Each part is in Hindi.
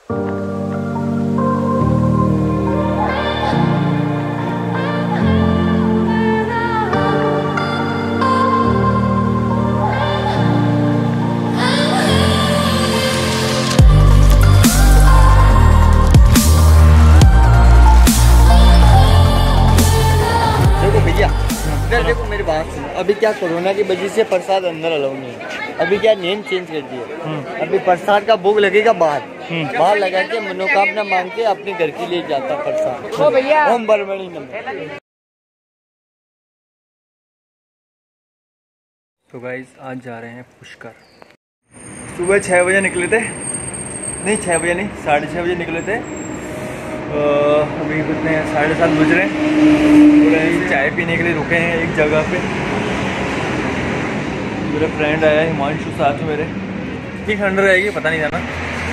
देखो मेरी बात सुनो, अभी क्या कोरोना की वजह से प्रसाद अंदर अलाउ नहीं है। अभी क्या नियम चेंज कर दिया, अभी प्रसाद का भोग लगेगा बाहर लगा के मनोकामना मांग के अपने घर के लिए जाता प्रसाद। ओ भैया ओम बरमणी नमः। तो गाइस आज जा रहे हैं पुष्कर। सुबह 6 बजे निकले थे, नहीं 6 बजे नहीं 6:30 बजे निकले थे। अभी कितने 7:30 बज रहे हैं। चाय पीने के लिए रुके हैं एक जगह पे। मेरा फ्रेंड आया हिमांशु साथ में मेरे। कितनी ठंड रहेगी पता नहीं जाना।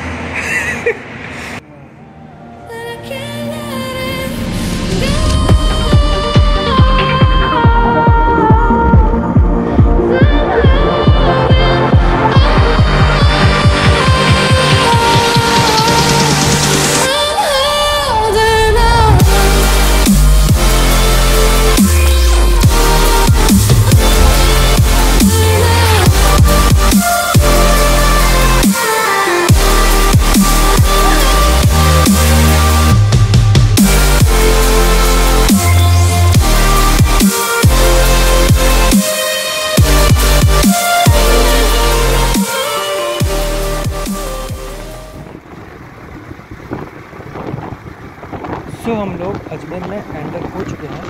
तो हम लोग अजमेर में एंटर हो चुके हैं।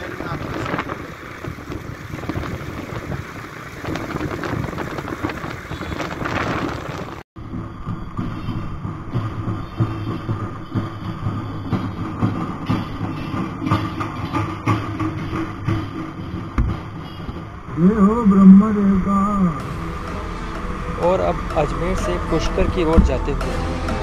ये हो ब्रह्मा देव का। और अब अजमेर से पुष्कर की ओर जाते हुए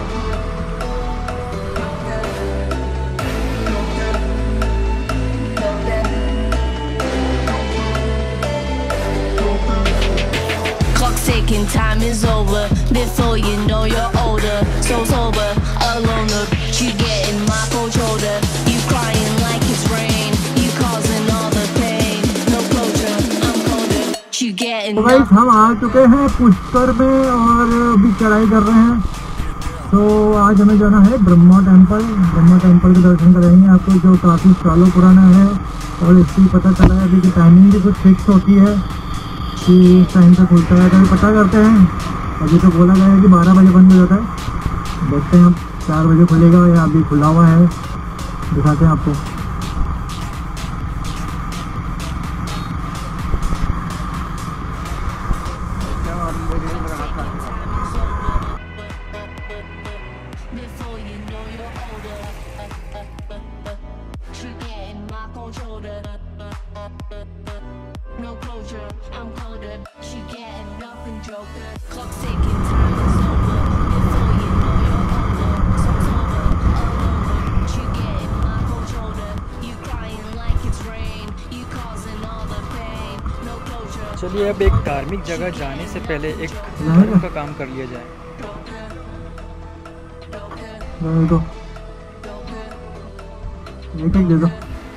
Taking time is over before you know you're older. So sober, alone, you get in my cold shoulder. You crying like it's rain, you causing all the pain. No closure, I'm colder. You getting. तो गाइस हम आ चुके हैं पुष्कर में और अभी चढ़ाई कर रहे हैं। तो आज हमें जाना है ब्रह्मा टेम्पल। ब्रह्मा टेम्पल के दर्शन कराएंगे आपको, जो काफ़ी सालों पुराना है। और इसकी पता चला है अभी की टाइमिंग भी कुछ फिक्स होती है कि इस टाइम से खुलता है। कभी पता करते हैं। अभी तो बोला गया है कि 12 बजे बंद हो जाता है। देखते हैं अब 4 बजे खुलेगा या अभी खुला हुआ है, दिखाते हैं आपको। No closure, I'm colder. She getting nothing, joker. Clock's ticking, time is over. Before you know you're older. So sober, alone. She getting my cold shoulder. You crying like it's rain. You causing all the pain. No closure. चलिए अब एक धार्मिक जगह जाने से पहले एक धर्म का काम कर लिया जाए। दे दो।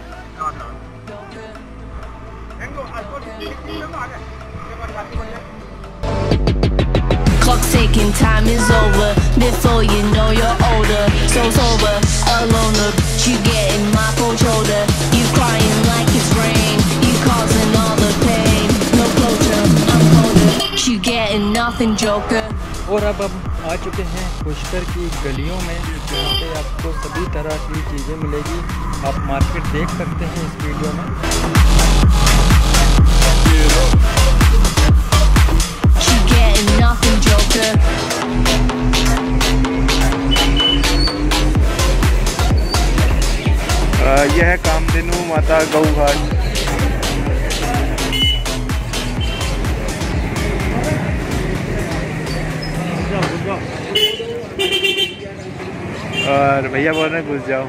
Clock's ticking, time is over. Before you know you're older. So sober, alone. You getting my cold shoulder. You crying like it's rain. You causing all the pain. No closure, I'm colder. You getting nothing, joker. और अब आ चुके हैं पुष्कर की गलियों में, जहाँ पे आपको सभी तरह की चीज़ें मिलेगी। आप मार्केट देख सकते हैं इस वीडियो में। You getting nothing, joker. यह है कामधेनु माता गौ घाट। और भैया बोल रहे हैं घुस जाओ।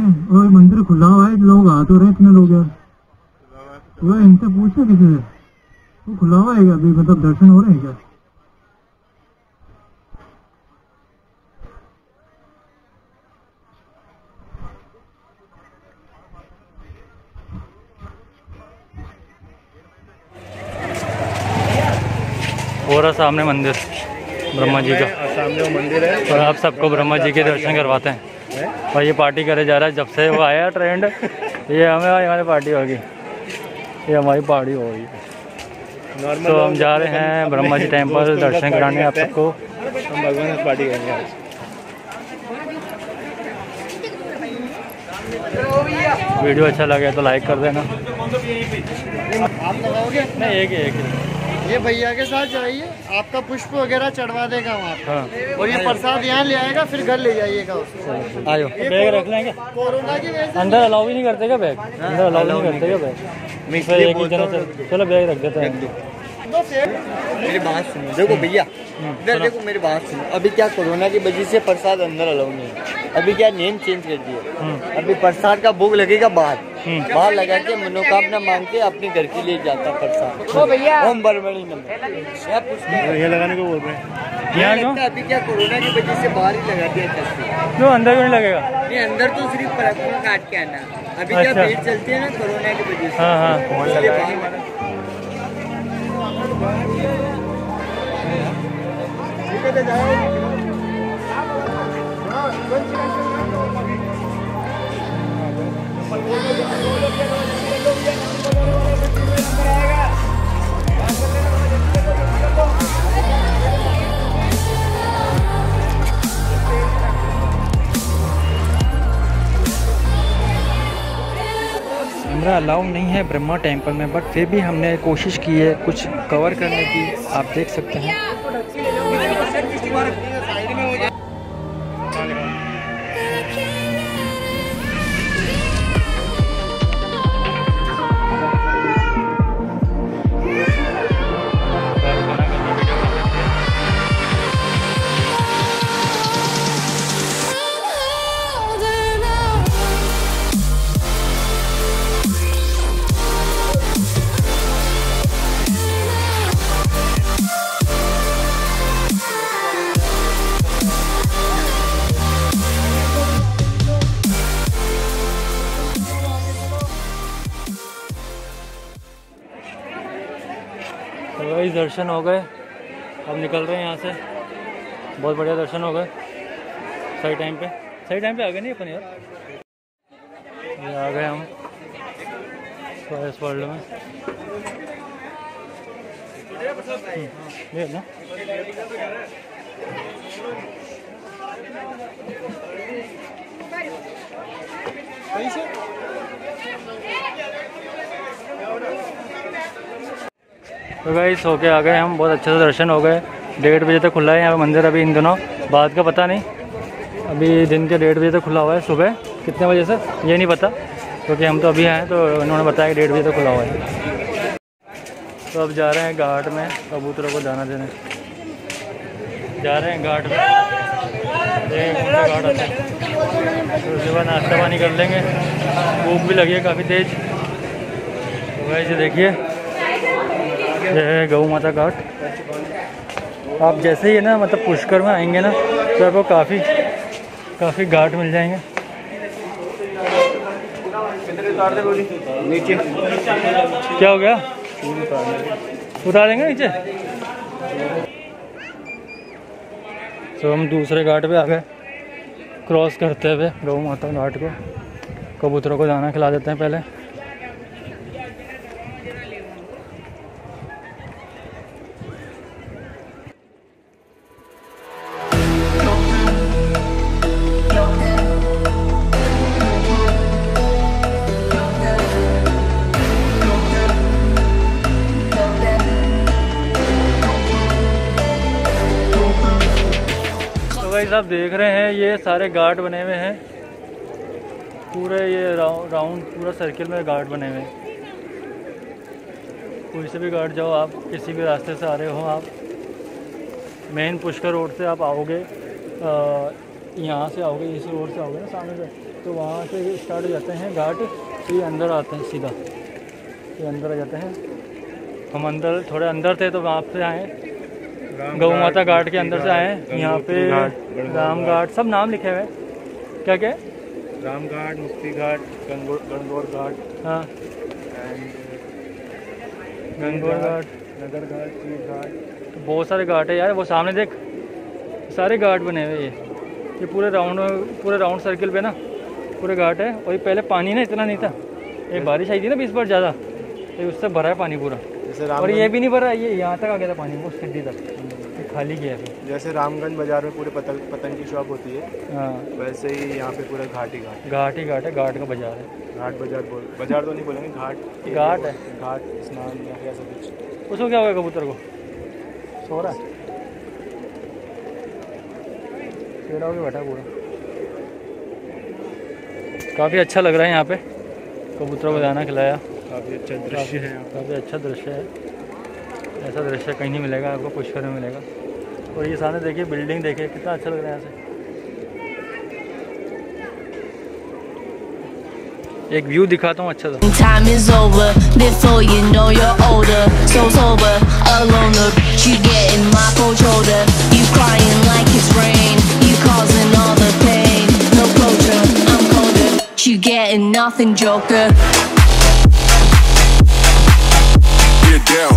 और मंदिर खुला हुआ है, लोग आ तो रहे इतने लोग यार। तो इनसे पूछो किसी से, वो खुला हुआ है क्या अभी, मतलब दर्शन हो रहे हैं क्या? हो रहा सामने मंदिर ब्रह्मा जी का, सामने वो मंदिर है। और आप सबको ब्रह्मा जी के दर्शन करवाते हैं। और ये पार्टी करे जा रहा है, जब से वो आया ट्रेंड, ये हमारी पार्टी होगी, ये हमारी पार्टी हो रही है। तो हम जा रहे हैं ब्रह्मा जी टेम्पल दर्शन कराने आप सबको। हम भगवान से पार्टी करेंगे आज। वीडियो अच्छा लगे तो लाइक कर देना। आप लगाओगे? नहीं, एक ही ये भैया के साथ जाइए, आपका पुष्प वगैरह चढ़वा देगा वहाँ पे। हाँ, और ये प्रसाद यहाँ ले आएगा, फिर घर ले जाइएगा उसको। आयो बैग रख लेंगे। कोरोना की वजह से अंदर अलाउ भी नहीं करते क्या बैग? अंदर अलाउ नहीं करते क्या बैग? फिर एक ही जना चलो बैग रख देते हैं। मेरी बात सुनो, देखो भैया, इधर देखो मेरी बात सुनो। अभी क्या कोरोना की वजह से प्रसाद अंदर अलाउ नहीं है। अभी क्या नियम चेंज कर दिए, अभी प्रसाद का भोग लगेगा बाहर। बाहर लगा के मनोकामना मांग के अपने घर के लिए जाता प्रसाद। ओम बरमणी नमः। ये लगाने को बोल रहे हैं। यहाँ क्यों? अभी क्या कोरोना की वजह से बाहर ही लगा दिया तस्वीर। क्यों अंदर क्यों नहीं लगेगा? नहीं, अंदर तो सिर्फ परसों काट के आना। अभी क्या अच्छा। भीड़ चलती है ना कोरोना की वजह से। हाँ हाँ, इसलिए बाहर- कैमरा अलाउ नहीं है ब्रह्मा टेम्पल में, बट फिर भी हमने कोशिश की है कुछ कवर करने की, आप देख सकते हैं। तो वही दर्शन हो गए, अब निकल रहे हैं यहाँ से। बहुत बढ़िया दर्शन हो गए, सही टाइम पे आ गए नहीं अपन यार। ये आ गए हम फॉरेस्ट वर्ल्ड में। ये ना तो गाइस होके आ गए हम, बहुत अच्छे से दर्शन हो गए। 1:30 बजे तक खुला है यहाँ पे मंदिर। अभी इन दिनों बात का पता नहीं, अभी दिन के 1:30 बजे तक खुला हुआ है। सुबह कितने बजे से ये नहीं पता, क्योंकि हम तो अभी आए तो उन्होंने बताया कि 1:30 बजे तक खुला हुआ है। तो अब जा रहे हैं घाट में कबूतरों को दाना देने, जा रहे हैं घाट में। घाट आता है तो उसके बाद नाश्ता पानी कर लेंगे। भूख भी लगी है काफ़ी तेज़। तो वैसे देखिए ये है गौ माता घाट। आप जैसे ही ना मतलब पुष्कर में आएंगे ना तो आपको काफ़ी घाट मिल जाएंगे। नीचे क्या हो गया? उतार देंगे नीचे। तो हम दूसरे घाट पे आ गए, क्रॉस करते हुए गौ माता घाट को। कबूतरों को दाना खिला देते हैं पहले। आप देख रहे हैं ये सारे घाट बने हुए हैं, पूरे ये राउंड पूरा सर्किल में घाट बने हुए हैं। कोई से भी घाट जाओ आप, किसी भी रास्ते से आ रहे हो आप, मेन पुष्कर रोड से आप आओगे यहाँ से आओगे, इस रोड से आओगे ना सामने से, तो वहाँ से स्टार्ट हो जाते हैं घाट, तो ये अंदर आते हैं सीधा, ये अंदर आ जाते हैं। हम अंदर थोड़े अंदर थे तो वहाँ से आए, गौ माता घाट के अंदर से आए। यहाँ पे राम घाट सब नाम लिखे हुए हैं। क्या क्या है? राम घाट, मुक्ति घाट, गणगौर घाट, हाँ एंड गणगौर घाट, नगर घाट, तीर घाट। बहुत सारे घाट है यार। वो सामने देख, सारे घाट बने हुए ये पूरे राउंड सर्किल पे ना पूरे घाट है। और ये पहले पानी ना इतना नहीं था, ये बारिश आई थी ना 20 बार ज़्यादा, ये उससे भरा है पानी पूरा। जैसे और ये भी नहीं भरा, ये यहाँ तक आ गया था पानी, वो सिद्धि तक, ये खाली किया है। जैसे रामगंज बाजार में पूरे पतंग की शॉप होती है, हाँ वैसे ही यहाँ पे पूरा घाट ही घाट है। घाट ही घाट है, घाट का बाजार है। घाट बाजार बाजार तो नहीं बोलेंगे, घाट घाट है। घाट स्नान या ऐसा कुछ। उसको क्या हो गया कबूतर को? सो रहा है, पेड़ा होके बैठा पूरा। काफ़ी अच्छा लग रहा है यहाँ पे, कबूतरों को दाना खिलाया। काफ़ी अच्छा दृश्य है। काफ़ी अच्छा दृश्य है, ऐसा दृश्य कहीं नहीं मिलेगा आपको, पुष्कर में मिलेगा। और ये सामने देखिए, बिल्डिंग देखिए, कितना अच्छा लग रहा है यहाँ से। एक व्यू दिखाता हूँ अच्छा सा। Time is over before you know you're older. So sober, alone the bitch you getting my cold shoulder. You crying like it's rain, you causing all the pain. No closure, I'm colder. You getting nothing, Joker. Get down.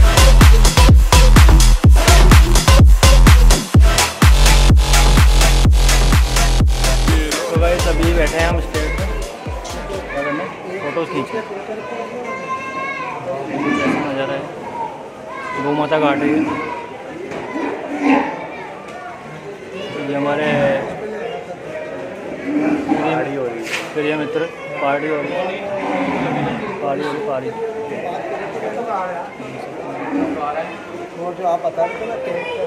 तो गाइस अभी बैठे हैं हम स्टेज पे, क्या करने, फोटोज खींचे। कैसा नज़ारा है, गौ माता घाट है ये हमारे पार्टी हो रही है, प्रिय मित्र, पार्टी हो रही है, पार्टी हो रही, पार्टी। वो जो आप बता रहे थे ना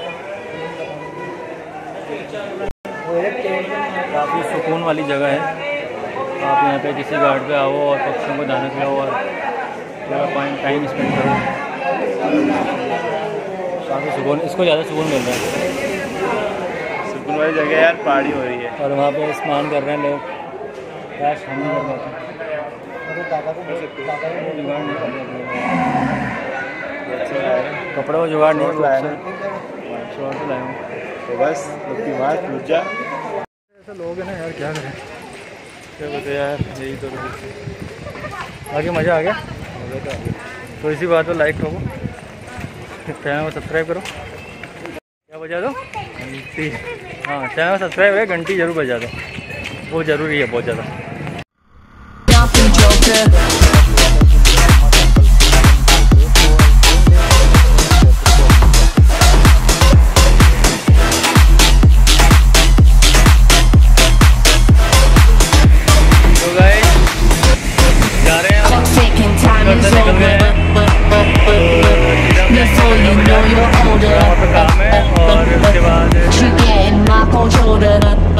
काफ़ी सुकून वाली जगह है। आप यहाँ पे किसी घाट पे आओ और पक्षियों को दाना खिलाओ और थोड़ा टाइम स्पेंड करो, काफ़ी सुकून, इसको ज़्यादा सुकून मिल रहा है। सुकून वाली जगह यार, पार्टी हो रही है। और वहाँ पे स्नान कर रहे हैं लोग, कैश हम नहीं कर पाते, जुगाड़ नहीं कर पाते, कपड़े को जुगाड़ नहीं लाया शॉर्ट से लाया हूँ। तो बस अपनी बात पूछा। ऐसे लोग हैं ना यार, क्या करें, क्या बताए यार, यही तो बाकी मज़ा आ गया। तो इसी बात पर लाइक करो, चैनल को सब्सक्राइब करो, क्या बजा दो घंटी। हाँ, चैनल को सब्सक्राइब है, घंटी जरूर बजा दो, वो ज़रूरी है बहुत ज़्यादा। Nothing, Joker. Taking time is over before you know you're older. You getting my cold shoulder.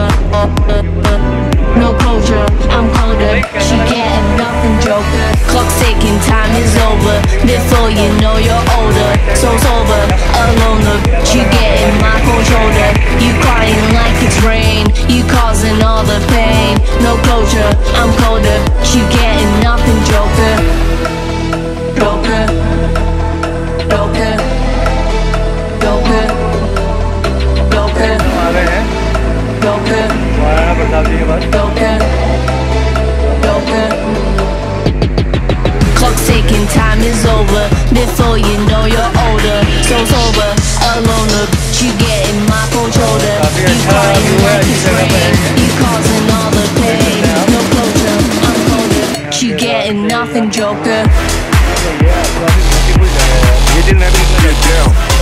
No closure, I'm colder. She getting nothing, Joker. Clock's ticking, time is over before you know you're older. So sober, alone the bitch you getting my cold shoulder. You crying like it's rain, you causing all the pain. No closure, I'm colder. You getting nothing, Joker. Joker, Joker, Joker, Joker, आ गए हैं Joker, महाराणा प्रताप जी के पास। Joker, Joker. Clock's ticking, time is over before you know you're older. So sober, alone the bitch you getting my cold shoulder. You crying like it's rain, you causing all the pain. No closure, I'm colder. You getting nothing, Joker. ये दिन में भी Get down.